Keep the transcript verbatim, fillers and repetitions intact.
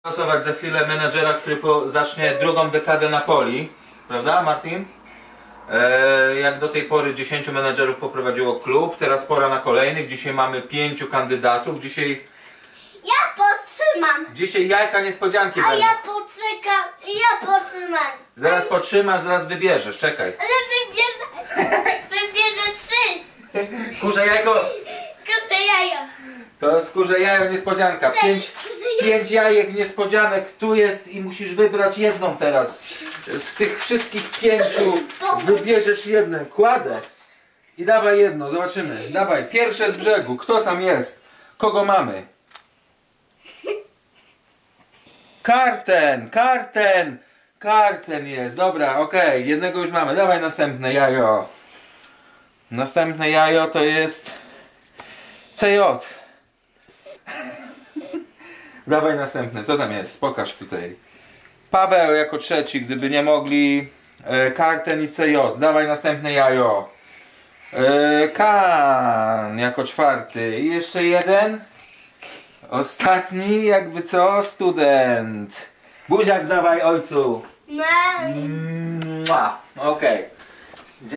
Głosować za chwilę menadżera, który po, zacznie drugą dekadę na poli, prawda Martin? E, jak do tej pory dziesięciu menadżerów poprowadziło klub, teraz pora na kolejnych. Dzisiaj mamy pięciu kandydatów. Dzisiaj Ja podtrzymam. Dzisiaj jajka niespodzianki A będą. ja poczekam. Ja podtrzymam. Zaraz potrzymasz, zaraz wybierzesz, czekaj. Ale wybierze, wybierze trzy. Kurze jajko, Kurze jajo. to jest kurze jajo niespodzianka. Pięć, Kurze jajo. pięć jajek niespodzianek tu jest i musisz wybrać jedną teraz. Z tych wszystkich pięciu wybierzesz jedną. Kładę. I dawaj jedno, zobaczymy. Dawaj, pierwsze z brzegu. Kto tam jest? Kogo mamy? Karten, karten, karten jest. Dobra, okej, okay. Jednego już mamy. Dawaj następne jajo. Następne jajo to jest C J. Dawaj następne. Co tam jest? Pokaż tutaj. Paweł jako trzeci, gdyby nie mogli. E, karten i C J. Dawaj następne jajo. E, Kan jako czwarty. I jeszcze jeden. Ostatni, jakby co? Student. Buziak dawaj ojcu. No. Okej. Okay.